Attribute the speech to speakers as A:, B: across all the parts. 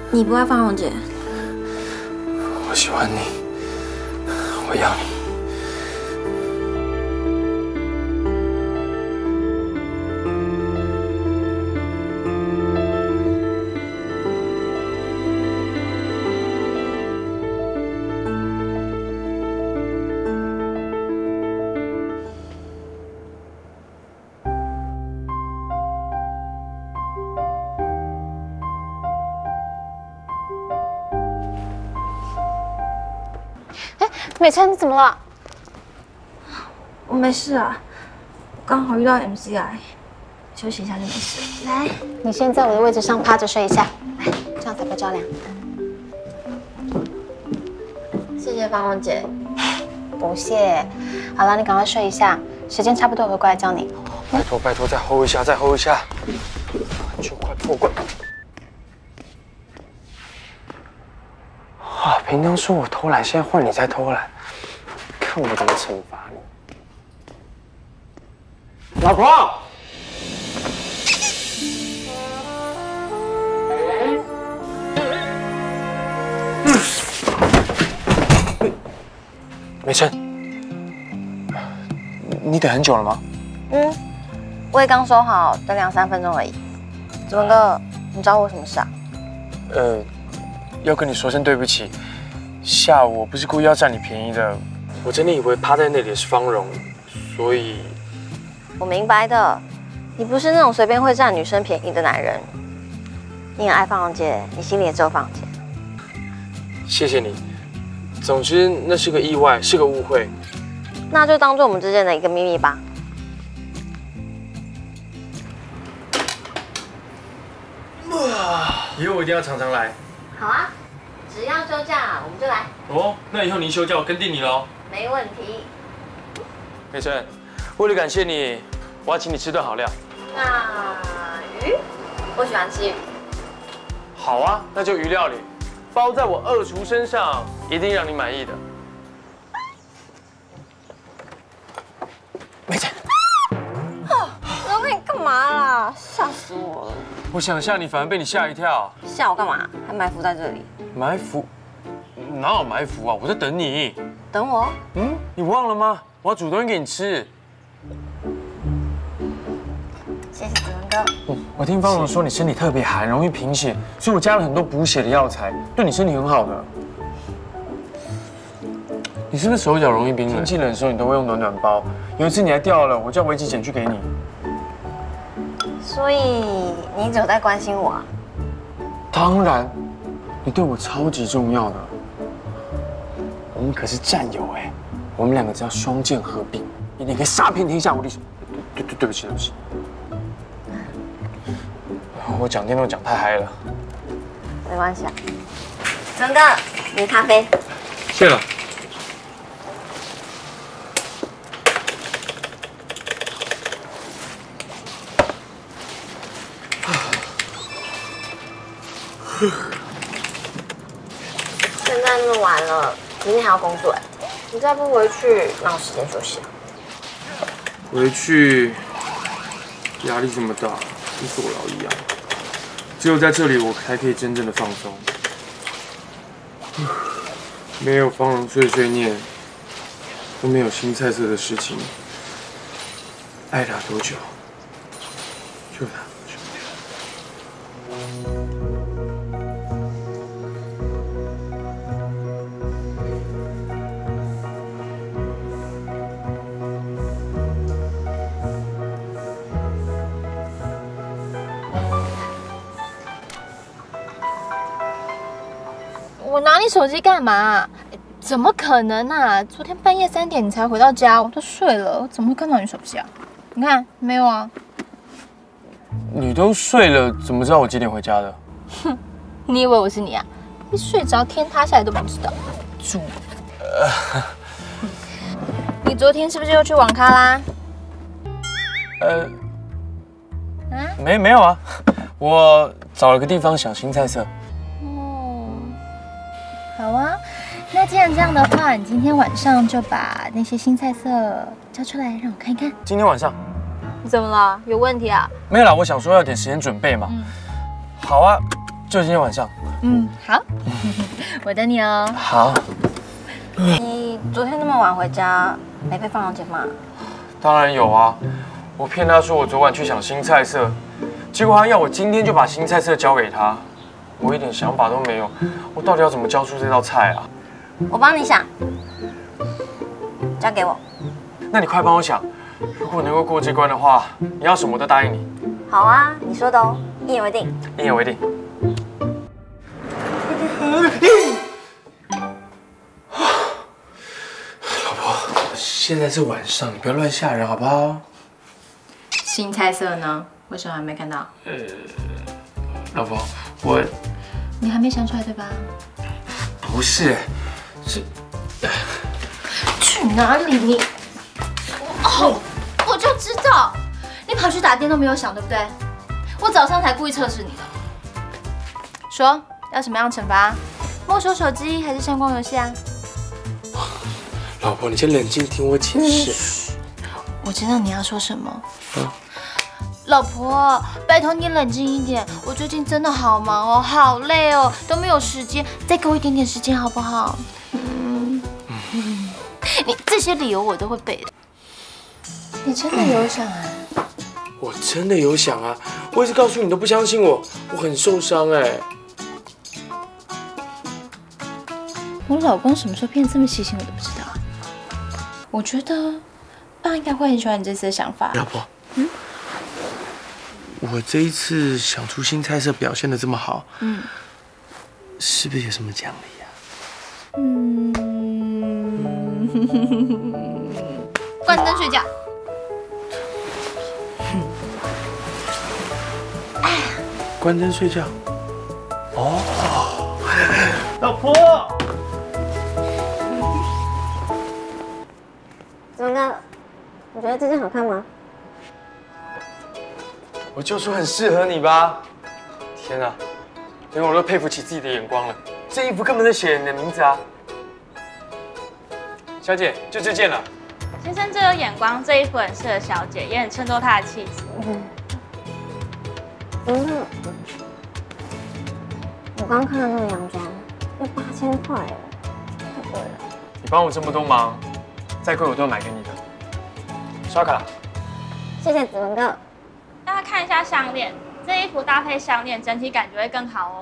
A: 你不爱方荣姐？
B: 我喜欢你，我要你。
C: 美琛，你怎么了？
A: 我没事啊，刚好遇到 MCI， 休息一下就没事。
C: 来，你先在我的位置上趴着睡一下，来，这样才不着凉。
A: 谢谢方荣姐。
C: 不谢。好了，你赶快睡一下，时间差不多我会过来叫你。
B: 拜托拜托，再 hold 一下，再 hold 一下，就快破关。啊！平常说我偷懒，现在换你在偷懒，看我怎么惩罚你。老婆，美琛，你等很久了吗？
A: 我也刚收好，等2、3分钟而已。子文哥，你找我什么事啊？
B: 要跟你说声对不起。下午我不是故意要占你便宜的，我真的以为趴在那里的是方荣，所以……
A: 我明白的，你不是那种随便会占女生便宜的男人。你很爱方荣姐，你心里也只有方荣姐。
B: 谢谢你。总之，那是个意外，是个误会。
A: 那就当做我们之间的一个秘密吧。
B: 以后我一定要常常来。
A: 好啊，只要休假我们就来。
B: 哦，那以后你一休假，我跟定你喽。
A: 没问题。
B: 美琛，为了感谢你，我要请你吃顿好料。
A: 那鱼，我喜欢吃鱼。
B: 好啊，那就鱼料理，包在我二厨身上，一定让你满意的。美琛，
A: 老公，你干嘛啦？吓死我了！
B: 我想吓你，反而被你吓一跳。
A: 吓我干嘛？还埋伏在这里？
B: 埋伏？哪有埋伏啊？我在等你。
A: 等我？
B: 你忘了吗？我要煮东西给你吃。
A: 谢谢子文哥。
B: 我听方荣说你身体特别寒，容易贫血，所以我加了很多补血的药材，对你身体很好的。你是不是手脚容易冰冷？天气冷的时候你都会用暖暖包，有一次你还掉了，我叫维基捡去给你。
A: 所以你一直有在关心我啊？
B: 当然，你对我超级重要的。我们可是战友哎，我们两个只要双剑合璧，一定可以杀遍天下无敌手。对不起。我讲电动讲太嗨了。
A: 没关系啊。子文哥，你的咖啡。
B: 谢了。
A: 现在那么晚了，明天还要工作哎，你再不回去，哪有时间休息啊？
B: 回去压力这么大，跟坐牢一样。只有在这里，我才可以真正的放松。没有方荣碎碎念，都没有新菜色的事情。爱他多久，就他多久。
D: 我拿你手机干嘛？怎么可能啊！昨天半夜3点你才回到家，我都睡了，我怎么会看到你手机啊？你看没有啊？
B: 你都睡了，怎么知道我几点回家的？
D: 哼，你以为我是你啊？一睡着天塌下来都不知道，猪！你昨天是不是又去网咖啦？
B: 没有啊，我找了个地方想新菜色。
D: 哦，好啊。那既然这样的话，你今天晚上就把那些新菜色交出来让我看一看。
B: 今天晚上？
D: 你怎么了？有问题啊？
B: 没有啦，我想说要点时间准备嘛。好啊， 就今天晚上。
D: 好，我等你哦。
B: 好。
A: 你昨天那么晚回家，没被放长姐骂？
B: 当然有啊，我骗他说我昨晚去想新菜色，结果他要我今天就把新菜色交给他，我一点想法都没有，我到底要怎么交出这道菜啊？
A: 我帮你想，交给我。
B: 那你快帮我想，如果能够过这关的话，你要什么我都答应你。
A: 好啊，你说的哦，一言为定。
B: 一言为定。老婆，现在是晚上，你不要乱吓人好不好？
C: 新菜色呢？为什么还没看到？
B: 老婆，我
C: 你还没想出来对吧？
B: 不是，是
C: 去哪里你？我就知道，你跑去打电都没有响，对不对？我早上才故意测试你的。说要什么样的惩罚？没收手机还是相关游戏啊？
B: 老婆，你先冷静听我解释。
C: 我知道你要说什么。老婆，拜托你冷静一点，我最近真的好忙哦，好累哦，都没有时间，再给我一点点时间好不好？你这些理由我都会背的。你真的有想啊？
B: 我真的有想啊，我一直告诉你，你都不相信我，我很受伤哎。
C: 我老公什么时候变得这么细心，我都不知道。我觉得爸应该会很喜欢你这次的想法。
B: 老婆，我这一次想出新菜色表现得这么好，是不是有什么奖励啊？
C: 关灯睡觉。
B: 关灯睡觉。哦，老婆。
A: 怎么了？你觉得这件好看吗？
B: 我就说很适合你吧。天哪，连我都佩服起自己的眼光了。这衣服根本在写你的名字啊。小姐，就这件了。
E: 先生最有眼光，这衣服很适合小姐，也很衬托她的气质。
A: 我刚看到那个洋装，要8000块哎，太贵了。
B: 你帮我这么多忙，再贵我都要买给你的。刷卡。
A: 谢谢子文哥。
E: 大家看一下项链，这衣服搭配项链，整体感觉会更好哦。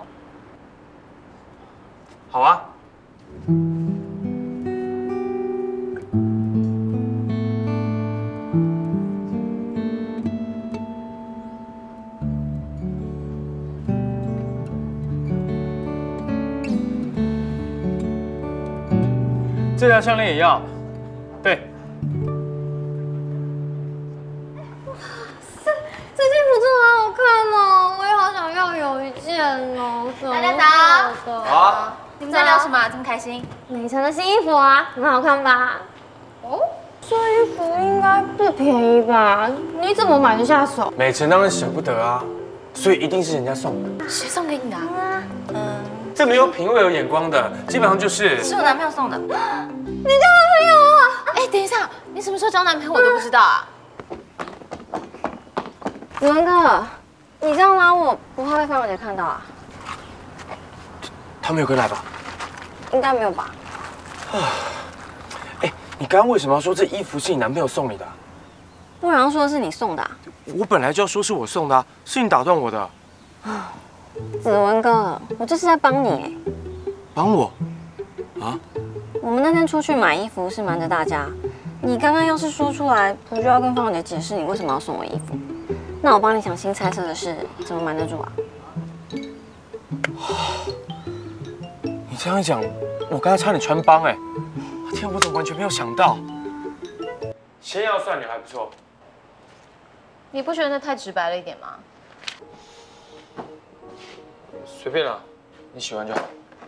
B: 好啊。这条项链也要。对。
A: 这件服真的好好看哦，我也好想要有一件哦。
C: 大家早。
B: 好啊。
C: 你们在聊什么？这么开心？
A: 美晨的新衣服啊，很好看吧？哦，这衣服应该不便宜吧？你怎么买得下手？
B: 美晨当然舍不得啊，所以一定是人家送的。
C: 谁送给你的？
B: 这没有品味有眼光的，基本上就是
C: 是我男朋友送的。
A: 你交男朋友啊？
C: 哎，等一下，你什么时候交男朋友我都不知道啊？
A: 子文哥，你这样拉我，不怕被范小姐看到啊？
B: 他们有跟来吧？
A: 应该没有吧？
B: 哎，你刚刚为什么要说这衣服是你男朋友送你的？
A: 不然说是你送的啊？
B: 我本来就要说是我送的啊，是你打断我的。
A: 子文哥，我这是在帮你。
B: 帮我？啊？
A: 我们那天出去买衣服是瞒着大家，你刚刚要是说出来，不就要跟方小姐解释你为什么要送我衣服？那我帮你想新菜色的事，怎么瞒得住啊？
B: 你这样一讲，我刚才差点穿帮哎！天，我怎么完全没有想到？先要算女还不错。
C: 你不觉得那太直白了一点吗？
B: 随便啦，你喜欢就好。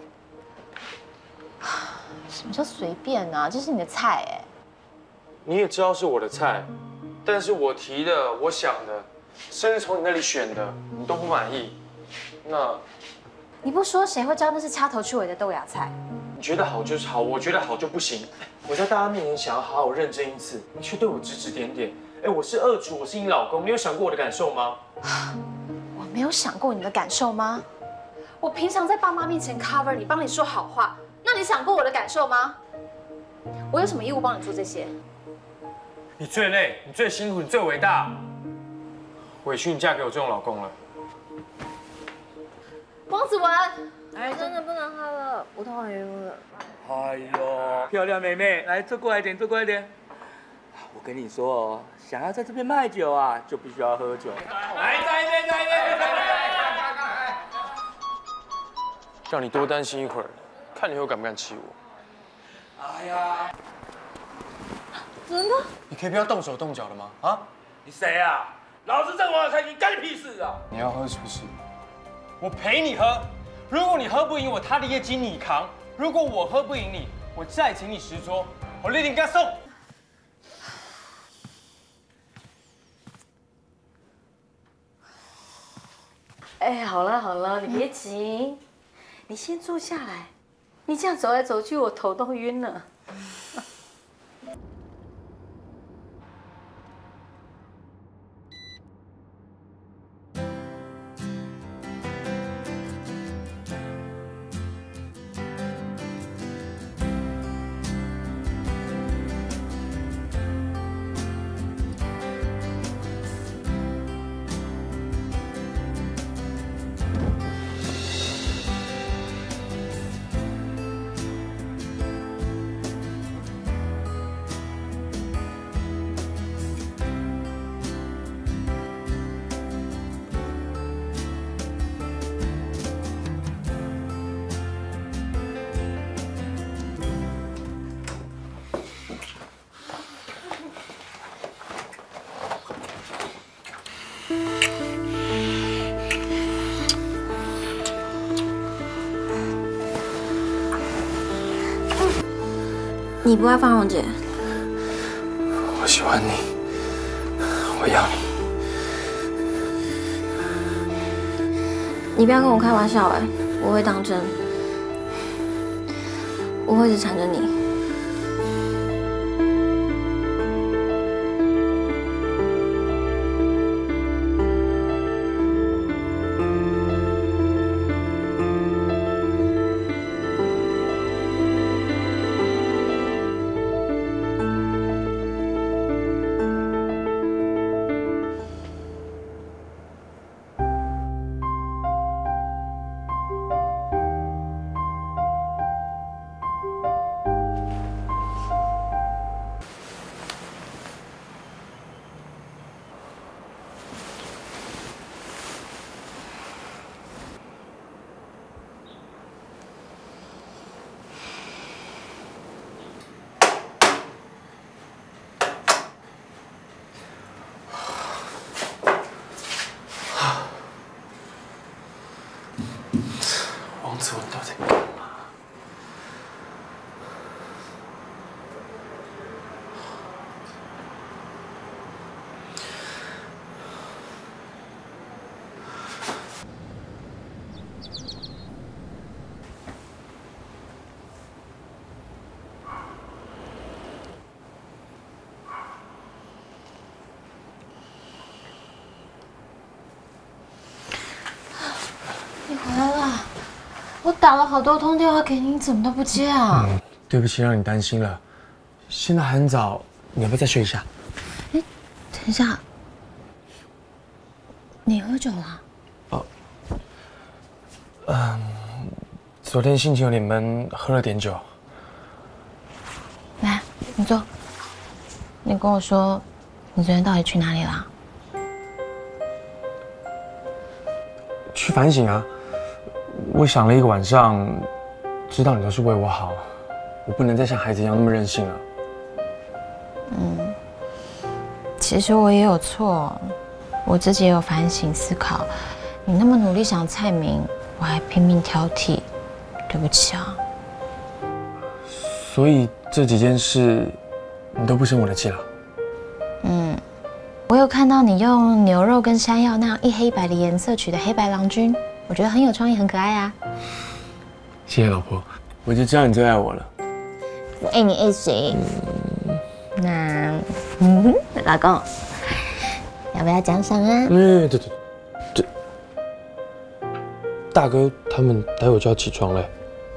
C: 什么叫随便啊？这是你的菜哎。
B: 你也知道是我的菜，但是我提的、我想的，甚至从你那里选的，你都不满意，那
C: 你不说谁会知道那是掐头去尾的豆芽菜？
B: 你觉得好就是好，我觉得好就不行。我在大家面前想要好好认真一次，你却对我指指点点。哎，我是二厨，我是你老公，你有想过我的感受吗？
C: 我没有想过你的感受吗？ 我平常在爸妈面前 cover 你，帮你说好话，那你想过我的感受吗？我有什么义务帮你做这些？
B: 你最累，你最辛苦，你最伟大。委屈你嫁给我这种老公了。
C: 王子文，
A: 哎，真的不能喝了，我头很晕了。
F: 哎呦，漂亮妹妹，来坐过来一点，坐过来一点。我跟你说哦，想要在这边卖酒啊，就必须要喝酒。来，在一边，在一边，在一边。
B: 让你多担心一会儿，看你以后敢不敢气我。
F: 哎呀，
A: 真的？
B: 你可以不要动手动脚的吗？啊？
F: 你谁啊？老子正玩开心，干你屁事啊！
B: 你要喝是不是？我陪你喝。如果你喝不赢我，他的业绩你扛；如果我喝不赢你，我再请你10桌。我立定给他送。
G: 哎，好了好了，你别急，你先坐下来。你这样走来走去，我头都晕了。
A: 你不爱方荣姐？
B: 我喜欢你，我要你。
A: 你不要跟我开玩笑哎，我会当真，我会一直缠着你。
B: 王子文到底在干嘛？
C: 你回来了。我打了好多通电话给你，你怎么都不接啊？
B: 对不起，让你担心了。现在很早，你要不要再睡一下？
C: 哎，等一下，你喝酒了？
B: 昨天心情有点闷，喝了点酒。
C: 来，你坐。你跟我说，你昨天到底去哪里了？
B: 去反省啊！我想了一个晚上，知道你都是为我好，我不能再像孩子一样那么任性了。
C: 其实我也有错，我自己也有反省思考。你那么努力想蔡明，我还拼命挑剔，对不起啊。
B: 所以这几件事，你都不生我的气了？
C: 我有看到你用牛肉跟山药那样一黑一白的颜色取的黑白郎君，我觉得很有创意，很可爱啊。
B: 谢谢老婆，我就知道你最爱我了。
C: 我爱你爱谁？那，老公，要不要奖赏啊？
B: 对， 大哥他们待会就要起床嘞。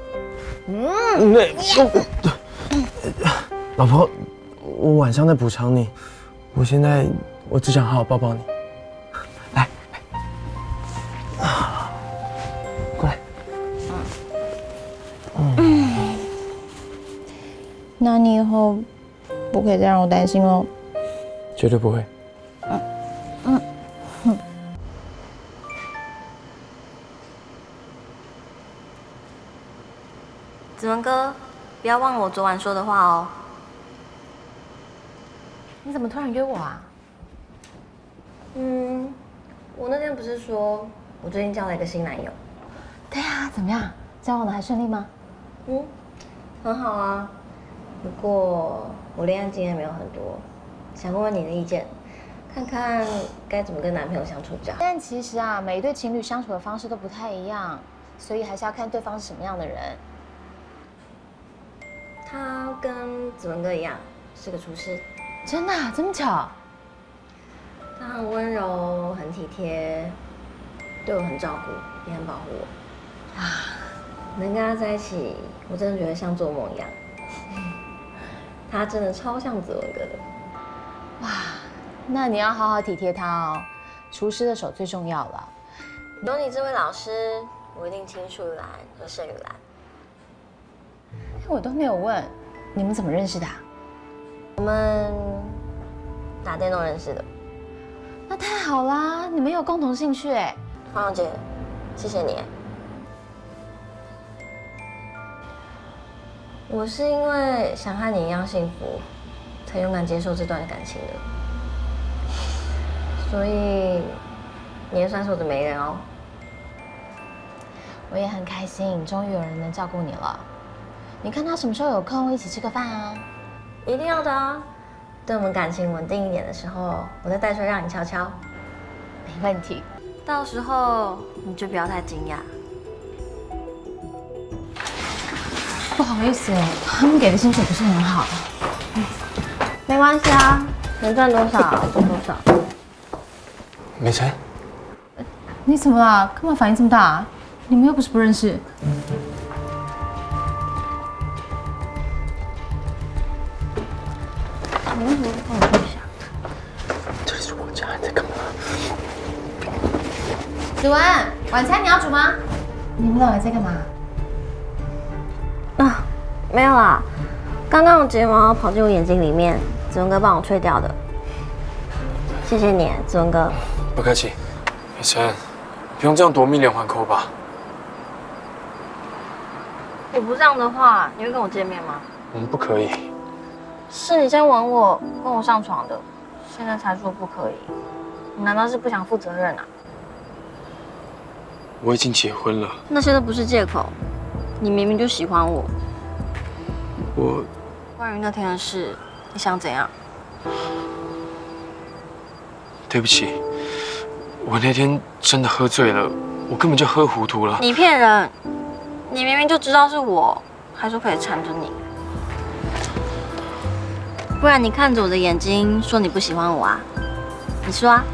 B: 老婆，我晚上再补偿你。我只想好好抱抱你。来，过来。
D: 那你以后不可以再让我担心哦。
B: 绝对不会。
A: 子文哥，不要忘了我昨晚说的话哦。
G: 你怎么突然约我啊？
A: 我那天不是说我最近交了一个新男友？
G: 对啊，怎么样？交往的还顺利吗？
A: 很好啊。不过我恋爱经验没有很多，想问问你的意见，看看该怎么跟男朋友相处比较好。
G: 但其实啊，每一对情侣相处的方式都不太一样，所以还是要看对方是什么样的人。
A: 他跟子文哥一样，是个厨师。
G: 真的啊，这么巧？
A: 他很温柔，很体贴，对我很照顾，也很保护我。能跟他在一起，我真的觉得像做梦一样。他真的超像子文哥的。
G: 哇，那你要好好体贴他哦，厨师的手最重要了。
A: 有你这位老师，我一定青出于蓝而胜于蓝。
G: 我都没有问，你们怎么认识的啊？
A: 我们打电动认识的。
G: 那太好啦，你们有共同兴趣哎。
A: 黄小姐，谢谢你。我是因为想和你一样幸福，才勇敢接受这段感情的。所以你也算是我的媒人哦。
G: 我也很开心，终于有人能照顾你了。你看他什么时候有空，一起吃个饭啊？
A: 一定要的啊！等我们感情稳定一点的时候，我再带出来让你瞧瞧。
G: 没问题。
A: 到时候你就不要太惊讶。
G: 不好意思，他们给的薪水不是很好。
A: 没关系啊，能赚多少做多少。
B: 美晨，
D: 你怎么啦？干嘛反应这么大啊？你们又不是不认识。
A: 你为什么不跟我说一下？
B: 这里是我家，你在干嘛？
G: 子文，晚餐你要煮吗？
D: 你们两个在干嘛？
A: 没有啦，刚刚有睫毛跑进我眼睛里面，子文哥帮我吹掉的。谢谢你，子文哥。
B: 不客气。美晨，不用这样夺命连环扣吧？
A: 我不这样的话，你会跟我见面吗？
B: 不可以。
A: 是你先吻我，跟我上床的，现在才说不可以，你难道是不想负责任啊？
B: 我已经结婚了。
A: 那些都不是借口，你明明就喜欢我。关于那天的事，你想怎样？
B: 对不起，我那天真的喝醉了，我根本就喝糊涂了。
A: 你骗人！你明明就知道是我，还说可以缠着你。不然你看着我的眼睛说你不喜欢我啊？你说啊？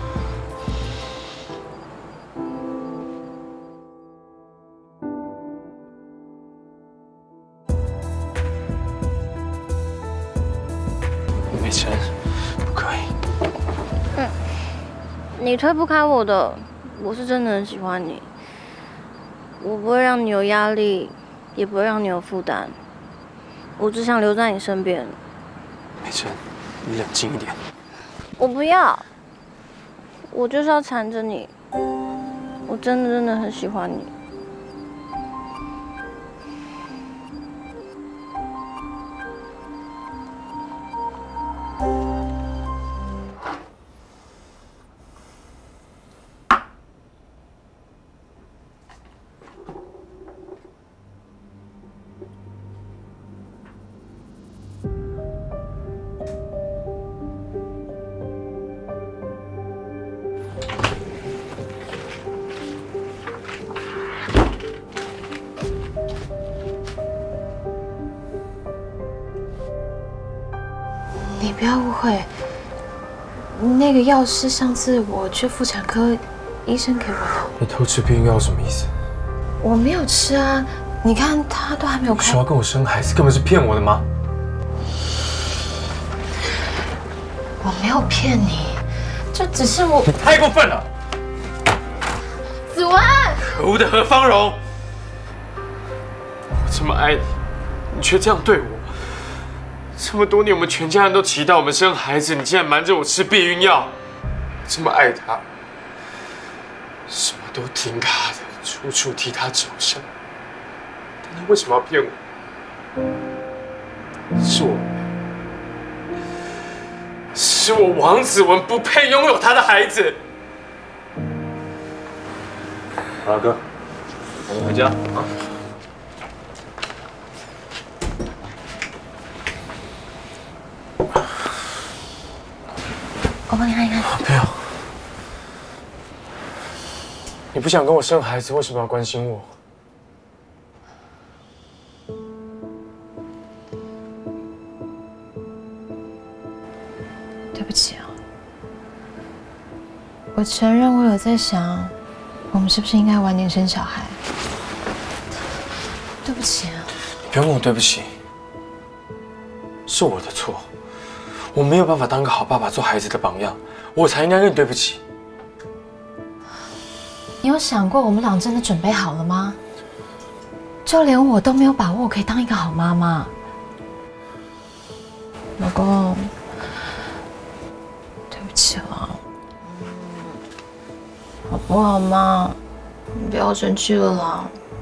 B: 美晨，不可以。
A: 你推不开我的，我是真的很喜欢你。我不会让你有压力，也不会让你有负担。我只想留在你身边。
B: 美晨，你冷静一点。
A: 我不要，我就是要缠着你。我真的很喜欢你。
D: 你不要误会，那个药是上次我去妇产科医生给我的。
B: 你偷吃避孕药什么意思？
C: 我没有吃啊，你看他都还没有开。
B: 说要跟我生孩子，根本是骗我的吗？
C: 我没有骗你，这只是我。
B: 你太过分了！
C: 子文，
B: 可恶的何芳荣！我这么爱你，你却这样对我。这么多年，我们全家人都期待我们生孩子，你竟然瞒着我吃避孕药。这么爱他，什么都听他的，处处替他着想。但他为什么要骗我？是我王子文不配拥有他的孩子。好了，哥，我们回家啊。
C: 我帮你看一看。
B: 不要。你不想跟我生孩子，为什么要关心我？
C: 对不起啊，我承认我有在想，我们是不是应该晚点生小孩？对不起啊。
B: 你不用跟我对不起，是我的错，我没有办法当个好爸爸，做孩子的榜样，我才应该跟你对不起。
C: 你有想过我们俩真的准备好了吗？就连我都没有把握可以当一个好妈妈。老公，对不起了，好不好嘛？你不要生气了啦。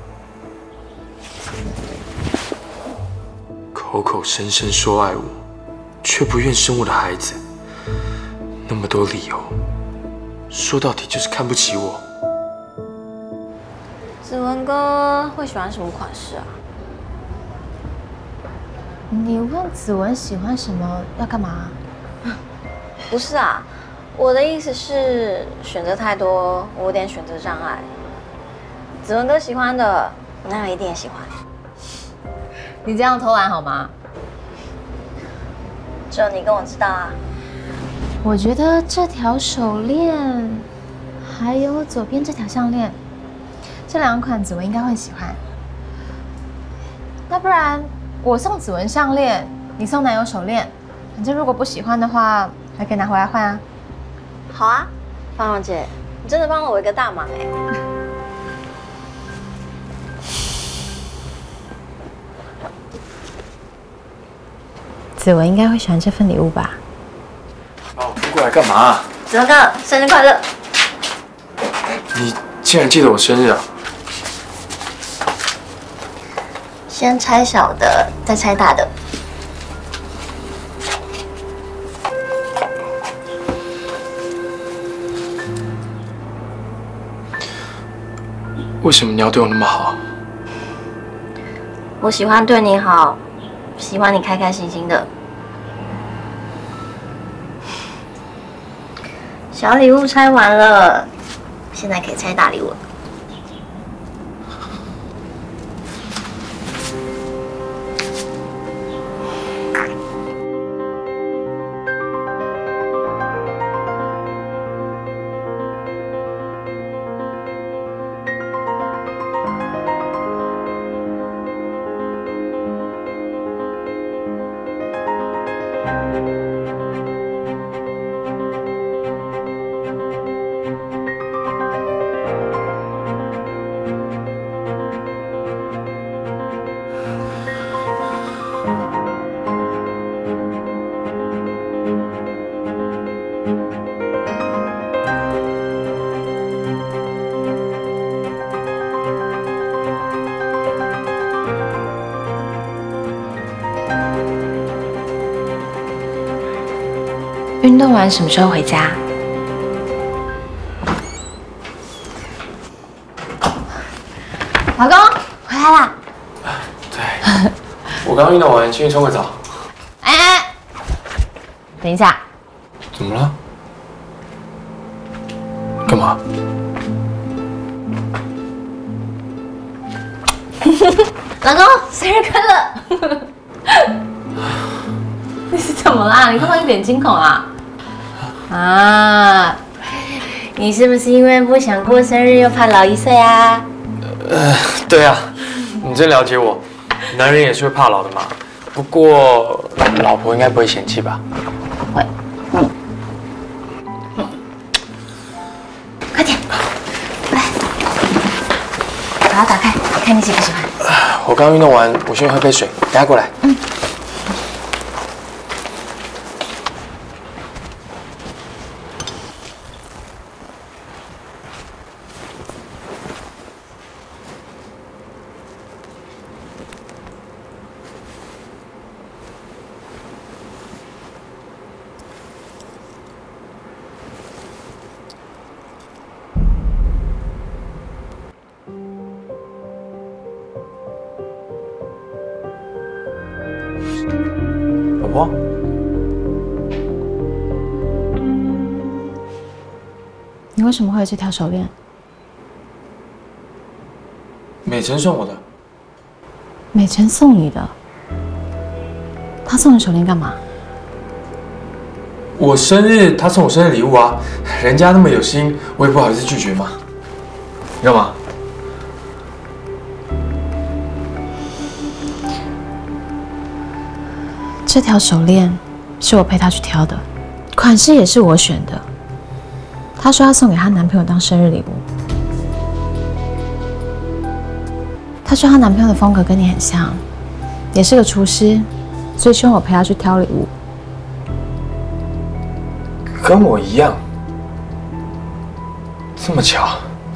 B: 口口声声说爱我，却不愿生我的孩子，那么多理由，说到底就是看不起我。
A: 子文哥会喜欢什么款式啊？
C: 你问子文喜欢什么，要干嘛？
A: 不是啊，我的意思是选择太多，我有点选择障碍。子文哥喜欢的，那我一定也喜欢。
C: 你这样偷懒好吗？
A: 只有你跟我知道啊。
C: 我觉得这条手链，还有左边这条项链，这两款子文应该会喜欢。那不然我送子文项链，你送男友手链，反正如果不喜欢的话，还可以拿回来换啊。
A: 好啊，芳蓉姐，你真的帮了我一个大忙哎。
C: 子文应该会喜欢这份礼物吧？
B: 把我扶过来干嘛？
A: 子文哥，生日快乐！
B: 你竟然记得我生日啊？
A: 先拆小的，再拆大的。
B: 为什么你要对我那么好？
A: 我喜欢对你好，喜欢你开开心心的。小礼物拆完了，现在可以拆大礼物了。
C: 运动完什么时候回家？老公，回来啦！
B: 对，我刚运动完，进去冲个澡。
C: 哎，等一下，
B: 怎么了？干嘛？
C: 老公，生日快乐！你是怎么啦？你干嘛一脸惊恐啊？啊，你是不是因为不想过生日又怕老1岁啊？
B: 对啊，你真了解我，男人也是会怕老的嘛。不过老婆应该不会嫌弃吧？
C: 会。快点，来，把它打开，看你喜不喜欢。
B: 我刚运动完，我先喝杯水，等下过来。老婆，
C: 你为什么会有这条手链？
B: 美辰送我的。
C: 美辰送你的。他送你手链干嘛？
B: 我生日，他送我生日礼物啊，人家那么有心，我也不好意思拒绝嘛。你干嘛？
C: 这条手链是我陪她去挑的，款式也是我选的。她说要送给她男朋友当生日礼物。她说她男朋友的风格跟你很像，也是个厨师，所以希望我陪她去挑礼物。
B: 跟我一样，这么巧。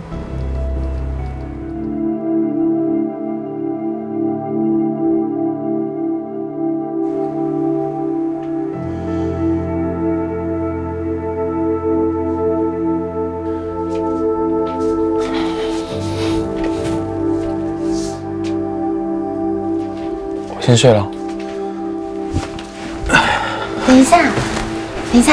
B: 我先睡了。
C: 等一下，等一下。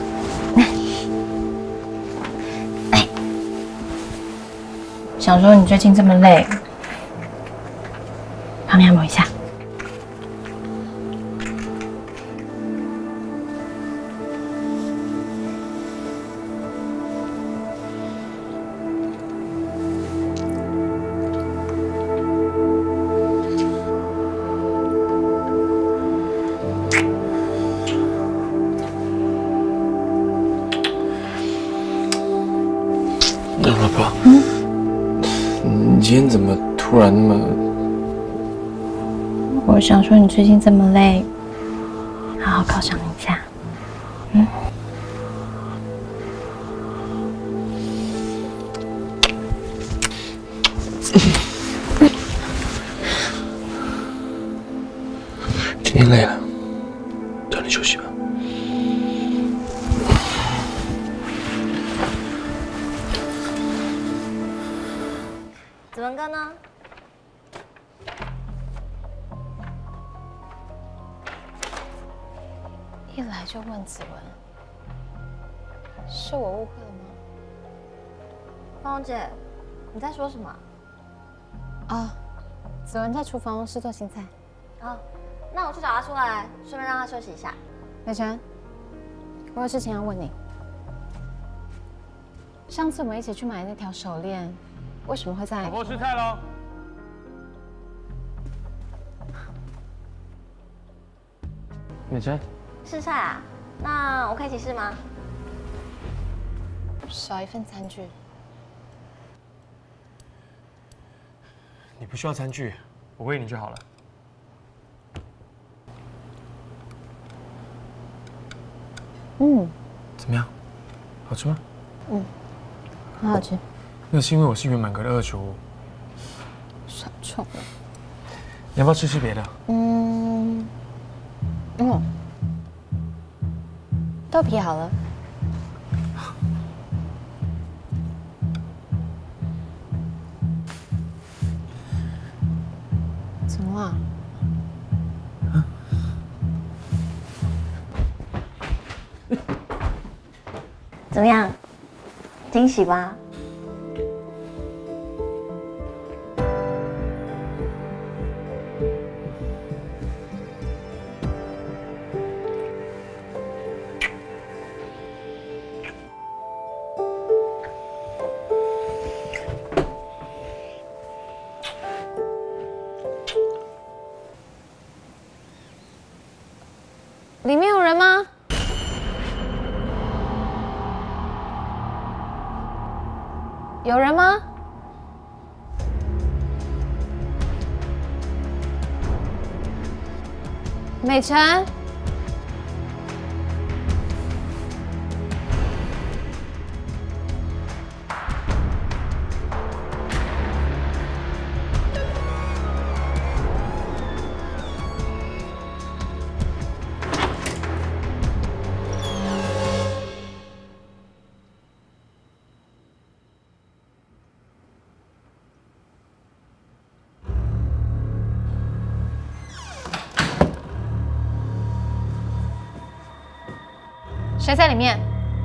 C: 想说你最近这么累，帮你按摩一下。
B: 老婆，你今天怎么突然那么……
C: 我想说你最近这么累，好好犒赏你一下。
B: 今天累了，早点休息吧。
A: 子文哥呢？
C: 一来就问子文，是我误会了吗？
A: 芳芳姐，你在说什么？
C: 啊，子文在厨房试做青菜。
A: 哦，那我去找他出来，顺便让他休息一下。
C: 美辰，我有事情要问你。上次我们一起去买那条手链，为什么会在？
H: 老婆吃菜喽。
B: 美辰，
A: 试菜啊？那我可以一起试吗？
C: 少一份餐具。
B: 你不需要餐具，我喂你就好了。怎么样？好吃吗？
C: 很好吃。
B: 那是因为我是圆满阁的二厨。
C: 少冲了。
B: 你要不要吃别的？
C: 豆皮好了。怎么了？
A: 怎么样？惊喜吧？
C: 有人吗？美晨。 谁在里面？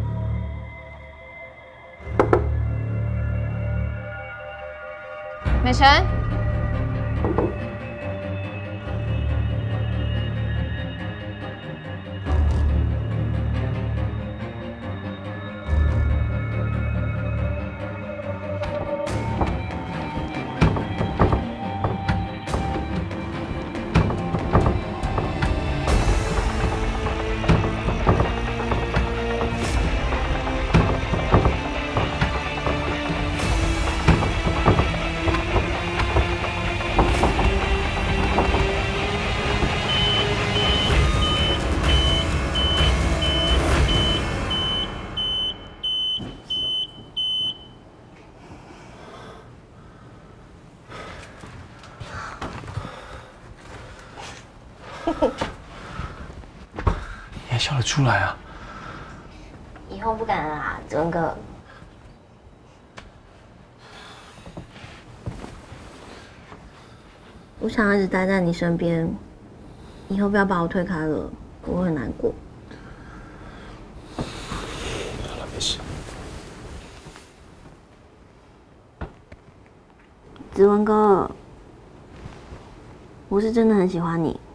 C: 美晨，
B: 你还笑得出来啊？
A: 以后不敢了啦，哲文哥。我想一直待在你身边，以后不要把我推开了，我会很难过。
B: 好了，没事。
A: 子文哥，我是真的很喜欢你。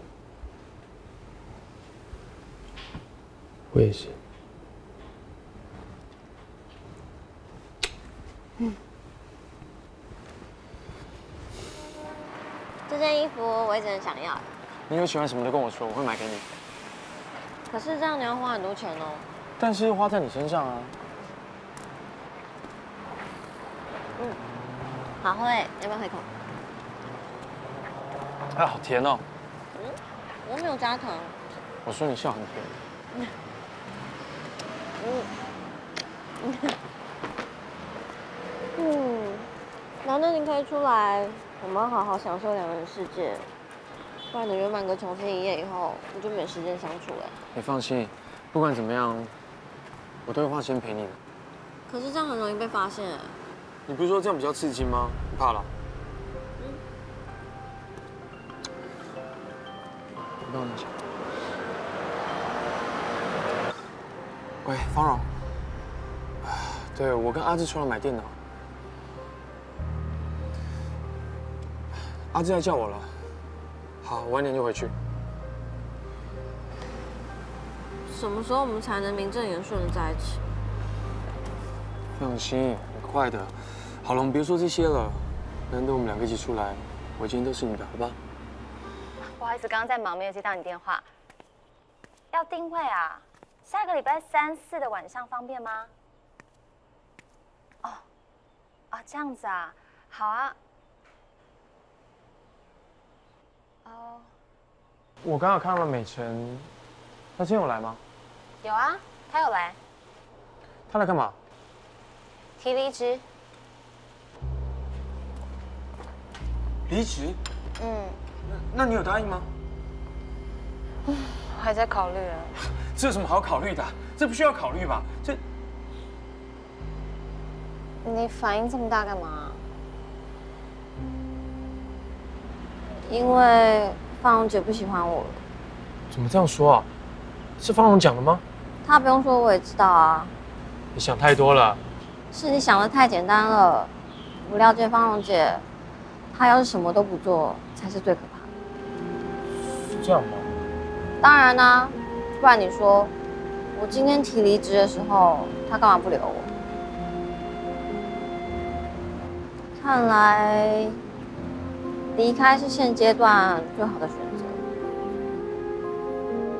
B: 我也是。
A: 这件衣服我一直很想要，
B: 你有喜欢什么都跟我说，我会买给你。
A: 可是这样你要花很多钱哦。
B: 但是花在你身上啊。
A: 好喝哎，要不要喝一口？
B: 哎，好甜哦。
A: 我没有加糖。
B: 我说你笑很甜。
A: 难得你可以出来，我们要好好享受两个人世界。不然等圆满哥重新一夜以后，我就没时间相处了。
B: 你放心，不管怎么样，我都会花时间陪你的。
A: 可是这样很容易被发现。
B: 你不是说这样比较刺激吗？你怕了？我帮我拿下。喂，方荣。对，我跟阿志出来买电脑。阿志要叫我了。好，我晚点就回去。
A: 什么时候我们才能名正言顺的在一起？
B: 放心，很快的。好了，我们别说这些了。难得我们两个一起出来，我今天都是你的，好吧？
H: 不好意思，刚刚在忙，没有接到你电话。要定位啊？下个礼拜3、4的晚上方便吗？哦，这样子啊，好啊。哦，
B: 我刚好看到了美晨，她今天有来吗？
H: 有啊，他有来。
B: 她来干嘛？
H: 提离职。
B: 离职？那你有答应吗？
H: 我还在考虑啊。
B: 这有什么好考虑的？这不需要考虑吧？这……
H: 你反应这么大干嘛？
A: 因为方荣姐不喜欢我。
B: 怎么这样说啊？是方荣讲的吗？
A: 她不用说我也知道啊。
B: 你想太多了。
A: 是你想的太简单了。我了解方荣姐，她要是什么都不做，才是最可怕的。
B: 是这样吗？
A: 当然啦，不然你说，我今天提离职的时候，她干嘛不留我？看来，离开是现阶段最好的选择。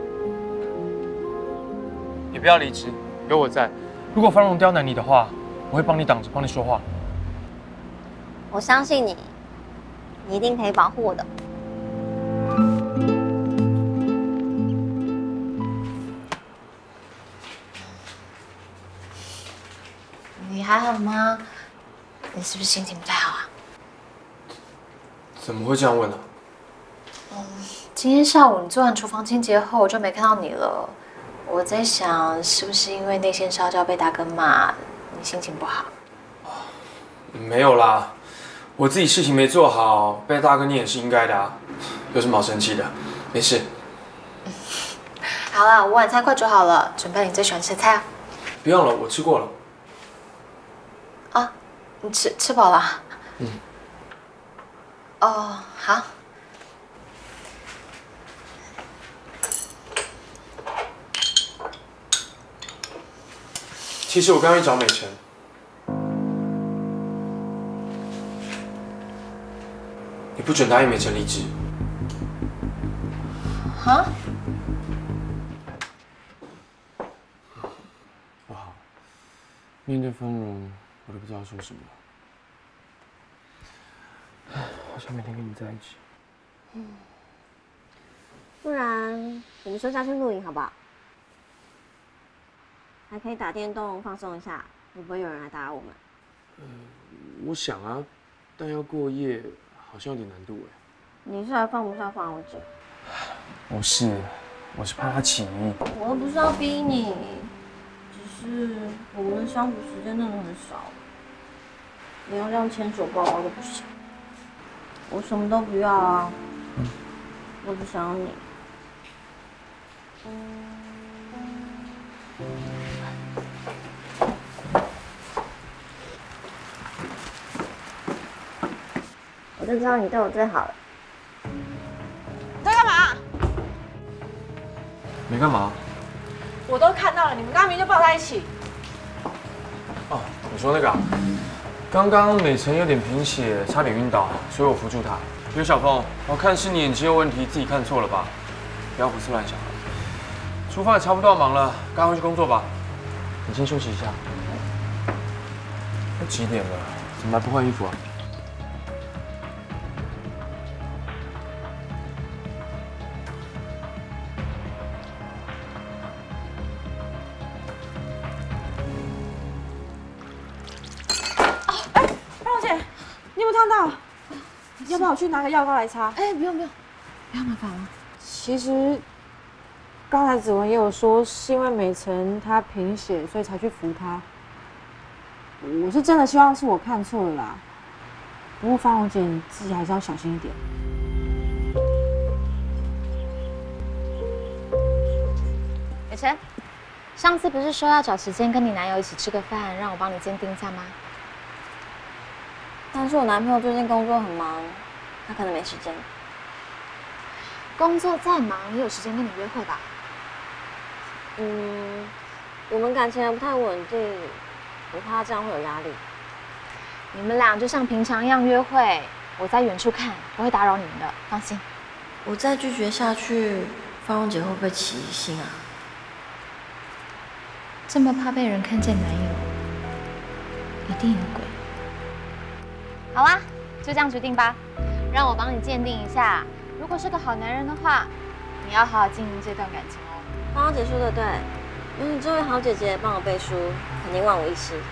B: 你不要离职，有我在。如果方荣刁难你的话， 我会帮你挡着，帮你说话。
A: 我相信你，你一定可以保护我的。
C: 你还好吗？你是不是心情不太好啊？
B: 怎么会这样问呢？
C: 今天下午你做完厨房清洁后，我就没看到你了。我在想，是不是因为内线烧焦被大哥骂，你心情不好？
B: 没有啦，我自己事情没做好，被大哥念也是应该的啊，有什么好生气的？没事。
C: 好啦，我晚餐快煮好了，准备你最喜欢吃的菜啊。
B: 不用了，我吃过了。
C: 啊，你吃饱了？
B: 嗯。
C: 哦，好。
B: 其实我刚刚去找美辰，你不准答应美辰离职。
C: 啊？
B: 不好，面对丰荣，我都不知道说什么。好想每天跟你在一起。
A: 不然我们休假去露营好不好？还可以打电动放松一下，会不会有人来打扰我们？
B: 我想啊，但要过夜好像有点难度哎。
A: 你是来放不下方荣姐？
B: 我是怕他起疑。
A: 我又不是要逼你，只是我们相处时间真的很少，你要这样牵手抱抱都不行。我什么都不要啊，我只想要你。我就知道你对我最好了。
I: 你在干嘛？
B: 没干嘛。
I: 我都看到了，你们刚刚明明就抱在一起。
B: 哦，你说那个啊？刚刚美辰有点贫血，差点晕倒，所以我扶住她。刘小凤，我看是你眼睛有问题，自己看错了吧？不要胡思乱想了。厨房也差不多要忙了，赶快去工作吧。你先休息一下。都几点了？怎么还不换衣服啊？
I: 烫到，要不要我去拿个药膏来擦？
C: 哎，不用，不要麻烦了。
I: 其实刚才子文也有说，是因为美辰她贫血，所以才去扶她。我是真的希望是我看错了啦。不过方荣姐，你自己还是要小心一点。
C: 美辰，上次不是说要找时间跟你男友一起吃个饭，让我帮你鉴定一下吗？
A: 但是我男朋友最近工作很忙，他可能没时间。
C: 工作再忙也有时间跟你约会吧？
A: 我们感情还不太稳定，我怕这样会有压力。
C: 你们俩就像平常一样约会，我在远处看，不会打扰你们的，放心。
A: 我再拒绝下去，方荣姐会不会起疑心啊？
C: 这么怕被人看见男友，一定有鬼。好啦，就这样决定吧。让我帮你鉴定一下，如果是个好男人的话，你要好好经营这段感情哦。
A: 方荣姐说的对，有你这位好姐姐帮我背书，肯定万无一失。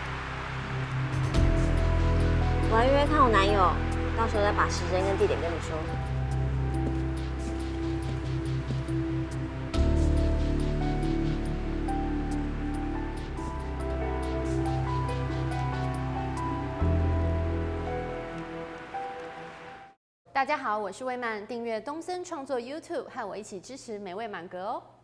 A: 我来约约看我男友，到时候再把时间跟地点跟你说。
J: 大家好，我是魏曼，订阅东森创作 YouTube， 和我一起支持美味满格哦。